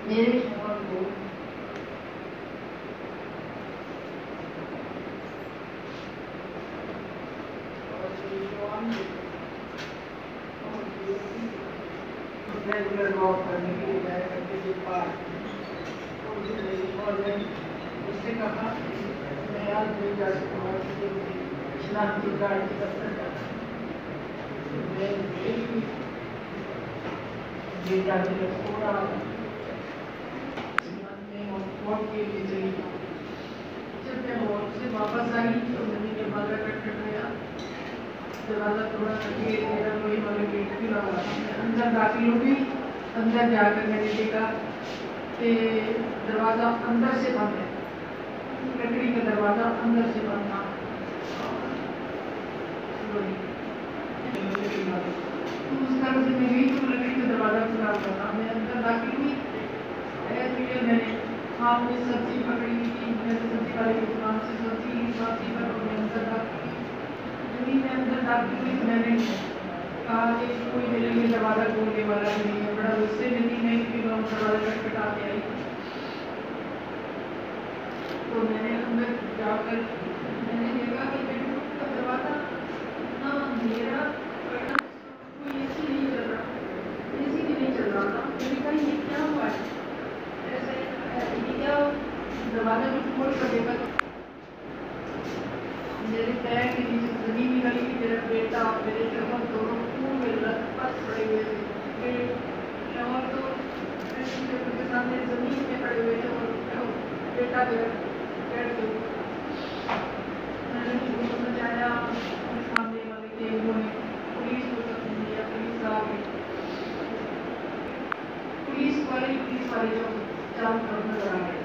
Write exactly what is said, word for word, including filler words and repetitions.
मेरे शौहर को रेगुलर वॉक करने के लिए जाया करते थे पार्क, तो उससे कहा मैं आज नहीं जा सकूँगा शनाख्ती कार्ड की दफ्तर जाना। मैं बेटा मेरा थोड़ा वॉक के लिए चली। जब मैं वॉक से वापस आई तो मैंने दरवाज़ा खटखट गया। दरवाज़ा थोड़ा सा गेट मेरा लोहे वाला गेट खुला हुआ था। मैं अंदर दाखिल हो गई। अंदर जाकर मैंने देखा कि दरवाज़ा अंदर से बंद है, लकड़ी का दरवाज़ा अंदर से बंद था। तो उस तरह से मैं गई तो लकड़ी का दरवाज़ा खुला हुआ था। मैं अंदर दाखिल हुई। मैंने हाथ में सब्जी पकड़ी हुई थी। मैंने सब्जी वाले की दुकान से सब्जी सब्जी पर और मैं अंदर दाखिल हुई। जब मैं अंदर दाखिल हुई तो मैंने कहा कि कोई मेरे लिए दरवाज़ा खोलने वाला नहीं है। बड़ा गुस्से में थी मैं कि मैं दरवाज़ा खटखटा के आई। तो मैंने अंदर जाकर मैंने देखा कि बेडरूम का दरवाज़ा ना मेरा करना कोई ए सी नहीं चल रहा, ए सी भी नहीं चल रहा था। मैंने कहा ये क्या हुआ है, ऐसे ये क्या दरवाज़ा भी खोल कर देखा तो मेरे पैर के नीचे ज़मीन निकली कि मेरा बेटा मेरे शौहर दोनों पूरे लथपथ पड़े हुए थे। मेरे शौहर तो के सामने ज़मीन पे पड़े हुए थे और बेटा मेरा बैठ के मैंने उसको बचाया। सामने वाले थे उन्होंने पुलिस को सदन दिया। पुलिस आ गई। पुलिस वाले पुलिस वाले जो चारों तरफ नजर आ गए।